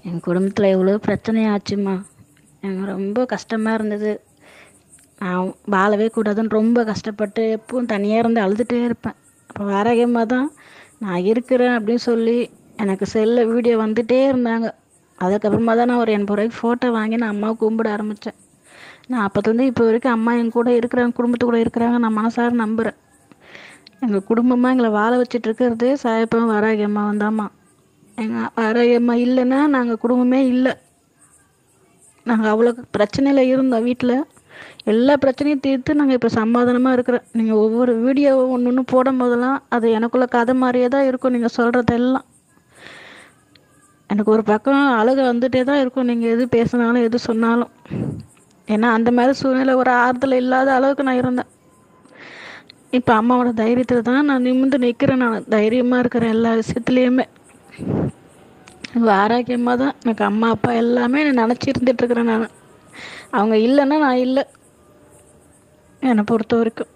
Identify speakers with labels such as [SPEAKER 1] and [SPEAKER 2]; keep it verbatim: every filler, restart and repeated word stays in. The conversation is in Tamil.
[SPEAKER 1] என் குடும்பத்தில் எவ்வளோ பிரச்சனையாச்சும்மா. எனக்கு ரொம்ப கஷ்டமாக இருந்தது. நான் வாழவே கூடாதுன்னு ரொம்ப கஷ்டப்பட்டு எப்பவும் தனியாக இருந்து அழுதுகிட்டே இருப்பேன். அப்போ ஆரோக்கியமாக தான் நான் இருக்கிறேன் அப்படின்னு சொல்லி எனக்கு செல்லில் வீடியோ வந்துகிட்டே இருந்தாங்க. அதுக்கப்புறமா தான் நான் ஒரு எண்பது ரூபாய்க்கு ஃபோட்டோ வாங்கி நான் அம்மாவை கும்பிட ஆரம்பித்தேன். நான் அப்போத்துலேருந்து இப்போ வரைக்கும் அம்மா என் கூட இருக்கிறாங்க, குடும்பத்து கூட இருக்கிறாங்க. நான் மனசார நம்புகிறேன். எங்கள் குடும்பமாக எங்களை வாழ வச்சிட்டு இருக்கிறதே சாயப்பம் வாராகியம்மா வந்தாம்மா. எங்கள் வாராகியம்மா இல்லைன்னா நாங்கள் குடும்பமே இல்லை. நாங்கள் அவ்வளோ பிரச்சனையில் இருந்தோம். வீட்டில் எல்லா பிரச்சனையும் தீர்த்து நாங்கள் இப்போ சமாதானமாக இருக்கிறோம். நீங்கள் ஒவ்வொரு வீடியோவை ஒன்று ஒன்று போடும் போதெல்லாம் அது எனக்குள்ள கதை மாதிரியே தான் இருக்கும். நீங்கள் சொல்கிறதெல்லாம் எனக்கு ஒரு பக்கம் அழுக வந்துகிட்டே தான் இருக்கும். நீங்கள் எது பேசினாலும் எது சொன்னாலும். ஏன்னா அந்த மாதிரி சூழ்நிலை ஒரு ஆறுதல் இல்லாத அளவுக்கு நான் இருந்தேன். இப்போ அம்மாவோட தைரியத்தில் தான் நான் நிமிர்ந்து நிற்கிறேன். நான் தைரியமாக இருக்கிறேன் எல்லா விஷயத்துலேயுமே. ஆரோக்கியமாக தான் எனக்கு அம்மா அப்பா எல்லாமே நான் நினச்சி இருந்துகிட்ருக்கிறேன். நான் அவங்க இல்லைன்னா நான் இல்லை என்னை பொறுத்த வரைக்கும்.